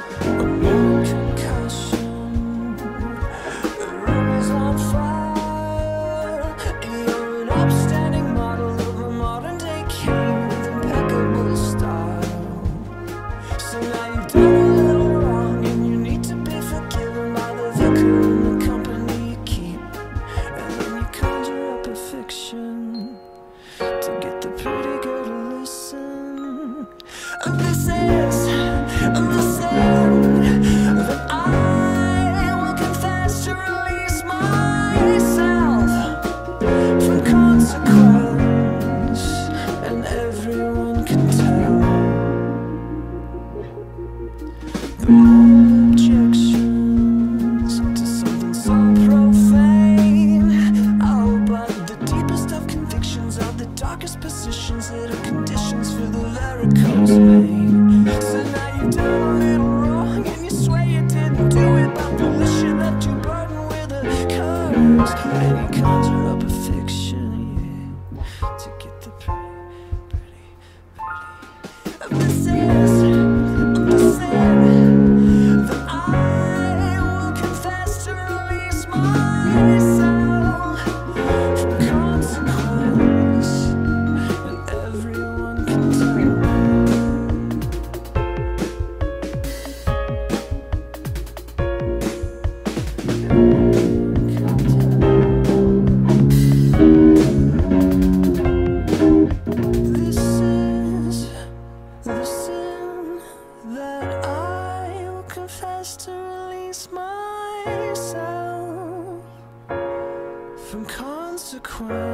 One concussion, the room is on fire. You're an upstanding model of a modern-day cain with impeccable style. So now you've done a little wrong, and you need to be forgiven by the vicar and the company you keep. And then you conjure up a fiction to get the pretty girl to listen. This is that I will confess to release myself from consequence, and everyone can tell. Objections to something so profane. Oh, but the deepest of convictions are the darkest positions that are conditions for the varicose vein. So now you've done a little wrong, and you swear you didn't do it by volition, that you burden with a curse. And you conjure up a fiction, yeah, to get the pretty. This is that I will confess to release myself from consequence, and everyone can tell. This is the sin that I will confess to release myself from consequence.